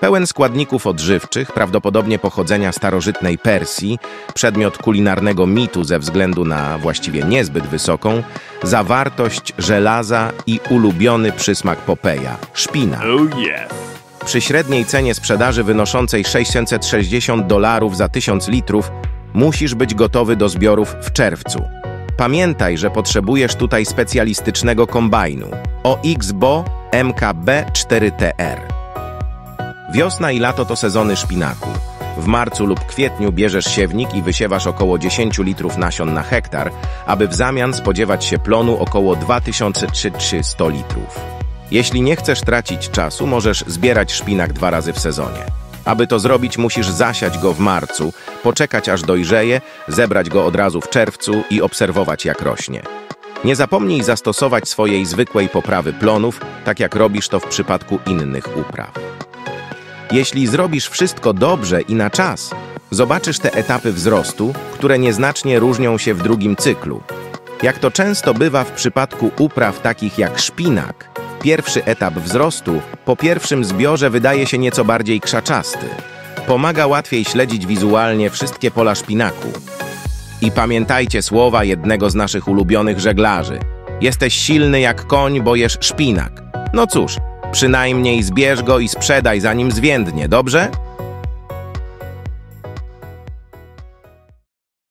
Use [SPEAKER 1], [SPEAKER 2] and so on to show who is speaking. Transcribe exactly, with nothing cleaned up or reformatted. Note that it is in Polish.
[SPEAKER 1] Pełen składników odżywczych, prawdopodobnie pochodzenia starożytnej Persji, przedmiot kulinarnego mitu ze względu na właściwie niezbyt wysoką zawartość żelaza i ulubiony przysmak Popeja – szpinak.
[SPEAKER 2] Oh yes.
[SPEAKER 1] Przy średniej cenie sprzedaży wynoszącej sześćset sześćdziesiąt dolarów za tysiąc litrów musisz być gotowy do zbiorów w czerwcu. Pamiętaj, że potrzebujesz tutaj specjalistycznego kombajnu O X B O M K B cztery T R. Wiosna i lato to sezony szpinaku. W marcu lub kwietniu bierzesz siewnik i wysiewasz około dziesięć litrów nasion na hektar, aby w zamian spodziewać się plonu około dwa tysiące trzysta litrów. Jeśli nie chcesz tracić czasu, możesz zbierać szpinak dwa razy w sezonie. Aby to zrobić, musisz zasiać go w marcu, poczekać aż dojrzeje, zebrać go od razu w czerwcu i obserwować, jak rośnie. Nie zapomnij zastosować swojej zwykłej poprawy plonów, tak jak robisz to w przypadku innych upraw. Jeśli zrobisz wszystko dobrze i na czas, zobaczysz te etapy wzrostu, które nieznacznie różnią się w drugim cyklu. Jak to często bywa w przypadku upraw takich jak szpinak, pierwszy etap wzrostu po pierwszym zbiorze wydaje się nieco bardziej krzaczasty. Pomaga łatwiej śledzić wizualnie wszystkie pola szpinaku. I pamiętajcie słowa jednego z naszych ulubionych żeglarzy. Jesteś silny jak koń, bo jesz szpinak. No cóż, przynajmniej zbierz go i sprzedaj, zanim zwiędnie, dobrze?